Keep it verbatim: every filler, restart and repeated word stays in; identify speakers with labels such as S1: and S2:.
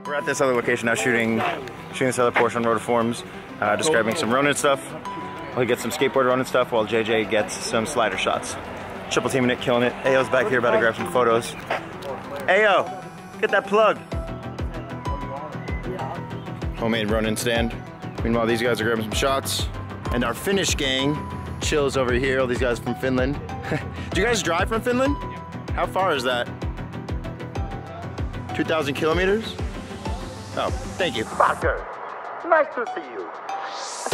S1: We're at this other location now shooting shooting this other Porsche on Rotiforms, uh, describing some Ronin stuff. We'll get some skateboard Ronin stuff while J J gets some slider shots. Triple teaming it, killing it. Ayo's back here about to grab some photos. Ayo, get that plug. Homemade Ronin stand. Meanwhile, these guys are grabbing some shots. And our Finnish gang chills over here. All these guys from Finland. Do you guys drive from Finland? How far is that? two thousand kilometers? Oh, thank you.
S2: Fucker, nice to see you.